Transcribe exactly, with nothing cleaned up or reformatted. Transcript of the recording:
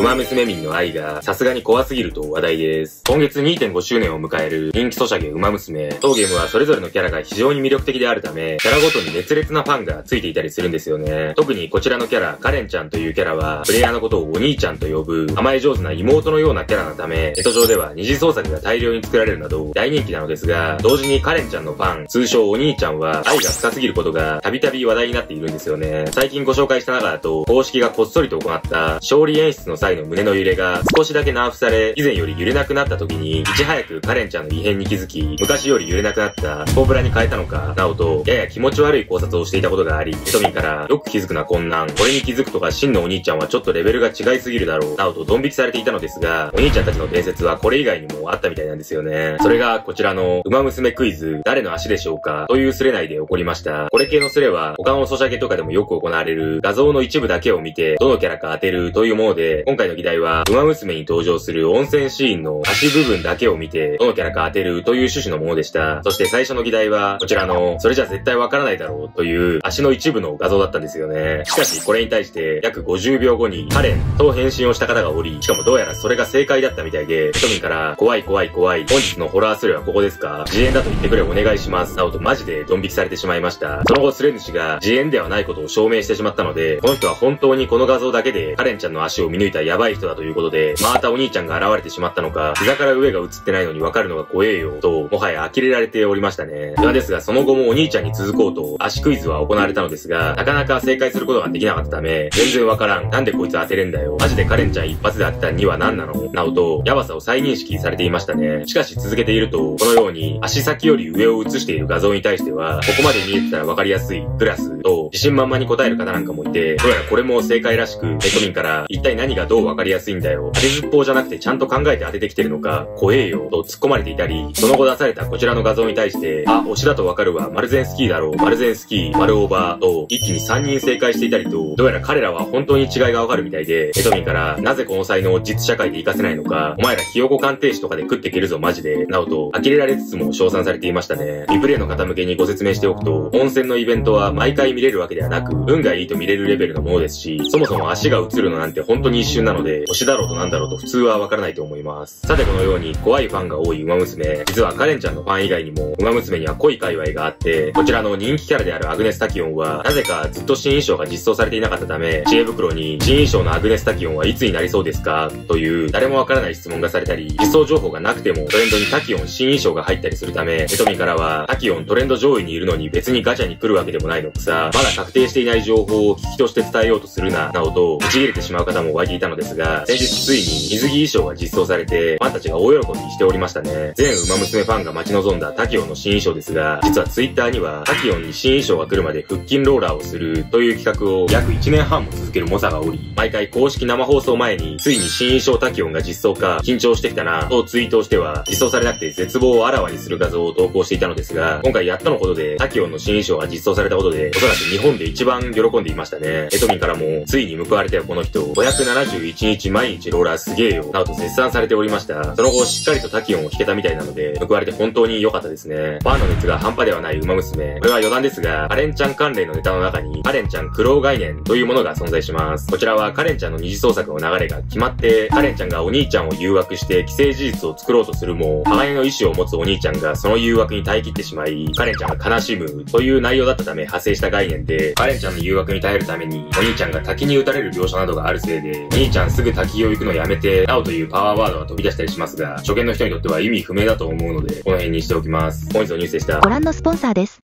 馬娘民の愛がさすがに怖すぎると話題です。今月 にてんご 周年を迎える人気ソシャゲ馬娘。当ゲームはそれぞれのキャラが非常に魅力的であるため、キャラごとに熱烈なファンがついていたりするんですよね。特にこちらのキャラ、カレンちゃんというキャラは、プレイヤーのことをお兄ちゃんと呼ぶ、甘え上手な妹のようなキャラなため、ネット上では二次創作が大量に作られるなど大人気なのですが、同時にカレンちゃんのファン、通称お兄ちゃんは愛が深すぎることがたびたび話題になっているんですよね。最近ご紹介した中だと、公式がこっそりと行った勝利演出の際の胸の揺れが少しだけナーフされ、以前より揺れなくなった時に、いち早くカレンちゃんの異変に気づき、昔より揺れなくなったスポブラに変えたのか、なおと、やや気持ち悪い考察をしていたことがあり、ヒトミンからよく気づくなこんなん、これに気づくとか真のお兄ちゃんはちょっとレベルが違いすぎるだろう、なおとドン引きされていたのですが、お兄ちゃんたちの伝説はこれ以外にもあったみたいなんですよね。それがこちらの、馬娘クイズ、誰の足でしょうかというスレ内で起こりました。これ系のスレは、他のソシャゲとかでもよく行われる画像の一部だけを見て、どのキャラか当てるというもので、今回の議題は、馬娘に登場する温泉シーンの足部分だけを見て、どのキャラか当てるという趣旨のものでした。そして最初の議題は、こちらの、それじゃ絶対わからないだろうという足の一部の画像だったんですよね。しかし、これに対して、約ごじゅうびょうごに、カレンと返信をした方がおり、しかもどうやらそれが正解だったみたいで、ヒトミンから、怖い怖い怖い、本日のホラースレはここですか？自演だと言ってくれお願いします。なおとマジでドン引きされてしまいました。その後スレ主が自演ではないことを証明してしまったので、この人は本当にこの画像だけでカレンちゃんの足を見抜いたヤバい人だということで、またお兄ちゃんが現れてしまったのか、膝から上が映ってないのにわかるのが怖えよ、と、もはや呆れられておりましたね。ではですが、その後もお兄ちゃんに続こうと、足クイズは行われたのですが、なかなか正解することができなかったため、全然わからん。なんでこいつ当てれんだよ。マジでカレンちゃん一発で当てたには何なの？なおと、ヤバさを再認識されていましたね。しかし続けていると、このように、足先より上を映している画像に対しては、ここまで見えてたらわかりやすい、プラス、と、自信満々に答える方なんかもいて、どうやらこれも正解らしく、ネット民から、一体何がどうわかりやすいんだよ。当てずっぽうじゃなくてちゃんと考えて当ててきてるのか、怖えよ、と突っ込まれていたり、その後出されたこちらの画像に対して、あ、推しだとわかるわ、マルゼンスキーだろう、マルゼンスキー、マルオーバー、と、一気にさんにん正解していたりと、どうやら彼らは本当に違いがわかるみたいで、ネット民から、なぜこの才能を実社会で活かせないのか、お前らひよこ鑑定士とかで食っていけるぞマジで、なおと、呆れられつつも称賛されていましたね。リプレイの方向けにご説明しておくと、温泉のイベントは毎回見れるわけではなく、運がいいと見れるレベルのものですし、そもそも足が映るのなんて本当に一瞬なので、推しだろうとなんだろうと普通はわからないと思います。さてこのように怖いファンが多い馬娘、実はカレンちゃんのファン以外にも、馬娘には濃い界隈があって、こちらの人気キャラであるアグネス・タキオンは、なぜかずっと新衣装が実装されていなかったため、知恵袋に、新衣装のアグネス・タキオンはいつになりそうですかという、誰もわからない質問がされたり、実装情報がなくてもトレンドにタキオン新衣装が入ったりするため、ネトミからは、タキオントレンド上位にいるのに別にガチャに来るわけでもないのくさ、まだ確定していない情報を聞きとして伝えようとするな、などと、ぶち切れてしまう方も湧いていたのですが、先日ついに水着衣装が実装されて、ファンたちが大喜びしておりましたね。全馬娘ファンが待ち望んだタキオンの新衣装ですが、実はツイッターには、タキオンに新衣装が来るまで腹筋ローラーをするという企画を約いちねんはんも続ける猛者がおり、毎回公式生放送前に、ついに新衣装タキオンが実装か、緊張してきたな、とツイートをしては、実装されなくて絶望をあらわにする画像を投稿していたのですが、今回やっとのことで、タキオンの新衣装が実装されたことで、おそらく日本で一番喜んでいましたね。エトミンからも、ついに報われたよこの人、ごひゃくななじゅういちにち毎日ローラーすげえよ、などと絶賛されておりました。その後、しっかりとタキオンを弾けたみたいなので、報われて本当に良かったですね。ファンの熱が半端ではない馬娘。これは余談ですが、カレンちゃん関連のネタの中に、カレンちゃん苦労概念というものが存在します。こちらはカレンちゃんの二次創作の流れが決まって、カレンちゃんがお兄ちゃんを誘惑して既成事実を作ろうとするも、鋼の意志を持つお兄ちゃんがその誘惑に耐え切ってしまい、カレンちゃんが悲しむという内容だったため派生した概念で、カレンちゃんの誘惑に耐えるために、お兄ちゃんが滝に打たれる描写などがあるせいで、お兄ちゃんすぐ滝を行くのやめて、なおというパワーワードが飛び出したりしますが、初見の人にとっては意味不明だと思うので、この辺にしておきます。本日のニュースでした。 ご覧のスポンサーです。